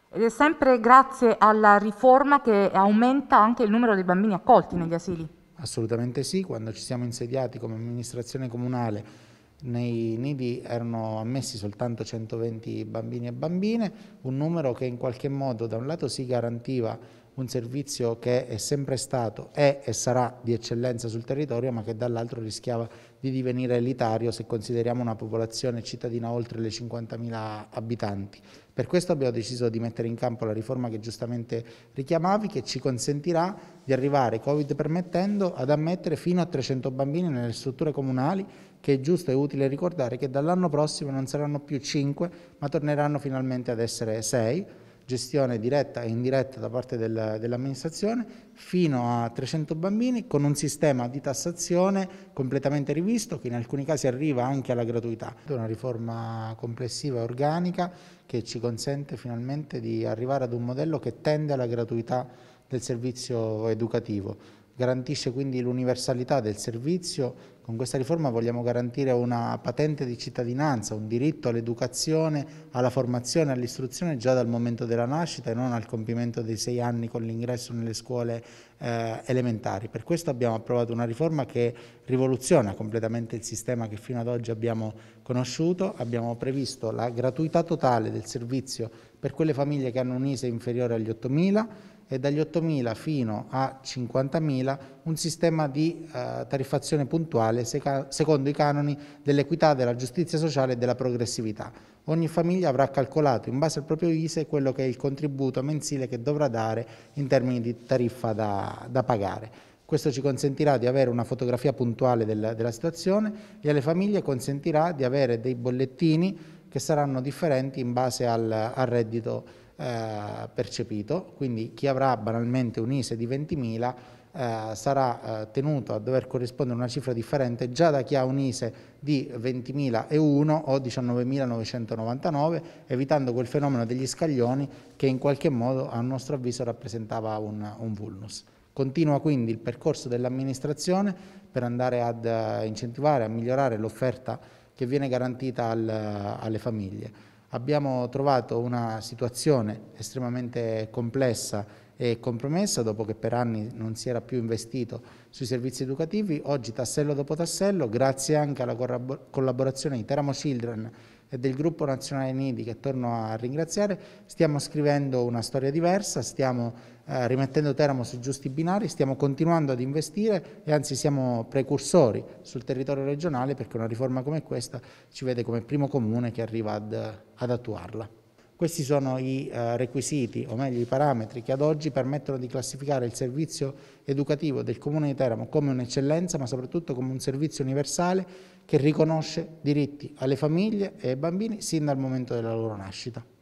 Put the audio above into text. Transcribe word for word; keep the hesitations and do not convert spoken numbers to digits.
Ed è sempre grazie alla riforma che aumenta anche il numero dei bambini accolti negli asili. Assolutamente sì, quando ci siamo insediati come amministrazione comunale nei nidi erano ammessi soltanto centoventi bambini e bambine, un numero che in qualche modo da un lato si garantiva un servizio che è sempre stato, è e sarà di eccellenza sul territorio, ma che dall'altro rischiava di divenire elitario se consideriamo una popolazione cittadina oltre le cinquantamila abitanti. Per questo abbiamo deciso di mettere in campo la riforma che giustamente richiamavi, che ci consentirà di arrivare, Covid permettendo, ad ammettere fino a trecento bambini nelle strutture comunali, che è giusto e utile ricordare che dall'anno prossimo non saranno più cinque, ma torneranno finalmente ad essere sei, gestione diretta e indiretta da parte del, dell'amministrazione, fino a trecento bambini, con un sistema di tassazione completamente rivisto, che in alcuni casi arriva anche alla gratuità. È una riforma complessiva e organica che ci consente finalmente di arrivare ad un modello che tende alla gratuità del servizio educativo. Garantisce quindi l'universalità del servizio. Con questa riforma vogliamo garantire una patente di cittadinanza, un diritto all'educazione, alla formazione, all'istruzione già dal momento della nascita e non al compimento dei sei anni con l'ingresso nelle scuole eh, elementari. Per questo abbiamo approvato una riforma che rivoluziona completamente il sistema che fino ad oggi abbiamo conosciuto. Abbiamo previsto la gratuità totale del servizio per quelle famiglie che hanno un I S E E inferiore agli ottomila e dagli ottomila fino a cinquantamila un sistema di eh, tariffazione puntuale secondo i canoni dell'equità, della giustizia sociale e della progressività. Ogni famiglia avrà calcolato in base al proprio I S E E quello che è il contributo mensile che dovrà dare in termini di tariffa da, da pagare. Questo ci consentirà di avere una fotografia puntuale del, della situazione e alle famiglie consentirà di avere dei bollettini che saranno differenti in base al, al reddito Eh, percepito. Quindi chi avrà banalmente un I S E E di ventimila eh, sarà eh, tenuto a dover corrispondere una cifra differente già da chi ha un I S E E di ventimilaeuno o diciannovemilanovecentonovantanove, evitando quel fenomeno degli scaglioni che in qualche modo a nostro avviso rappresentava un, un vulnus. Continua quindi il percorso dell'amministrazione per andare ad uh, incentivare, a migliorare l'offerta che viene garantita al, uh, alle famiglie. Abbiamo trovato una situazione estremamente complessa e compromessa dopo che per anni non si era più investito sui servizi educativi. Oggi tassello dopo tassello, grazie anche alla collaborazione di Teramo Children e del gruppo nazionale Nidi, che torno a ringraziare, stiamo scrivendo una storia diversa, stiamo eh, rimettendo Teramo sui giusti binari, stiamo continuando ad investire e anzi siamo precursori sul territorio regionale, perché una riforma come questa ci vede come primo comune che arriva ad, ad attuarla. Questi sono i eh, requisiti, o meglio i parametri, che ad oggi permettono di classificare il servizio educativo del Comune di Teramo come un'eccellenza, ma soprattutto come un servizio universale che riconosce diritti alle famiglie e ai bambini sin dal momento della loro nascita.